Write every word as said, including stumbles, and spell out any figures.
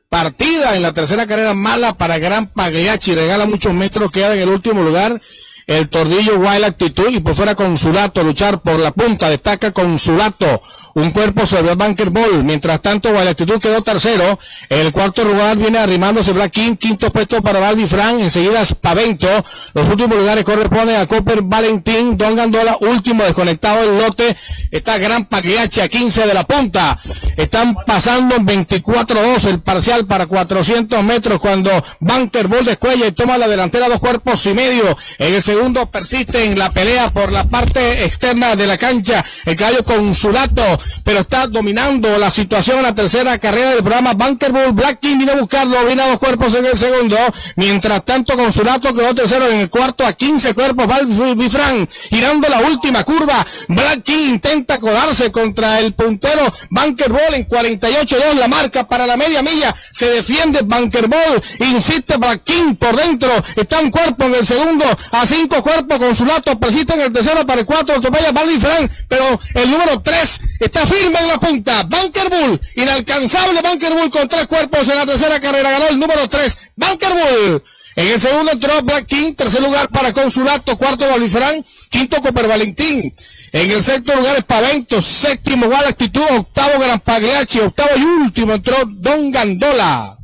partida en la tercera carrera, mala para Gran Pagliacci, regala muchos metros, queda en el último lugar el Tordillo Wild Actitud, y por fuera Consulato, luchar por la punta, destaca Consulato, un cuerpo sobre el Bunker Ball. Mientras tanto, Wild Actitud quedó tercero. En el cuarto lugar viene arrimándose Black King, quinto puesto para Balbi Fran, enseguida Spavento. Los últimos lugares corresponden a Copper Valentín, Don Gandola, último desconectado del lote. Está Gran Pagliacci a quince de la punta. Están pasando en veinticuatro dos el parcial para cuatrocientos metros cuando Bunker Ball descuella y toma la delantera dos cuerpos y medio. En el segundo persiste en la pelea por la parte externa de la cancha el caballo Consulato, pero está dominando la situación en la tercera carrera del programa. Bunker Bull, Black King viene a buscarlo, viene a dos cuerpos en el segundo. Mientras tanto, Consulato quedó tercero. En el cuarto a quince cuerpos, Balbi Fran, girando la última curva. Black King intenta colarse contra el puntero Bunker Bull en cuarenta y ocho dos, la marca para la media milla. Se defiende Bunker Bull, insiste Black King por dentro. Está un cuerpo en el segundo, a cinco cuerpos. Consulato persiste en el tercero, para el cuatro atropella Balbi Fran, pero el número tres está firme en la punta. Bunker Bull, inalcanzable Bunker Bull con tres cuerpos en la tercera carrera, ganó el número tres, Bunker Bull. En el segundo entró Black King, tercer lugar para Consulato, cuarto Balbi Fran, quinto Copper Valentín. En el sexto lugar Spavento, séptimo Wild Actitud, octavo Gran Pagliacci, octavo y último entró Don Gandola.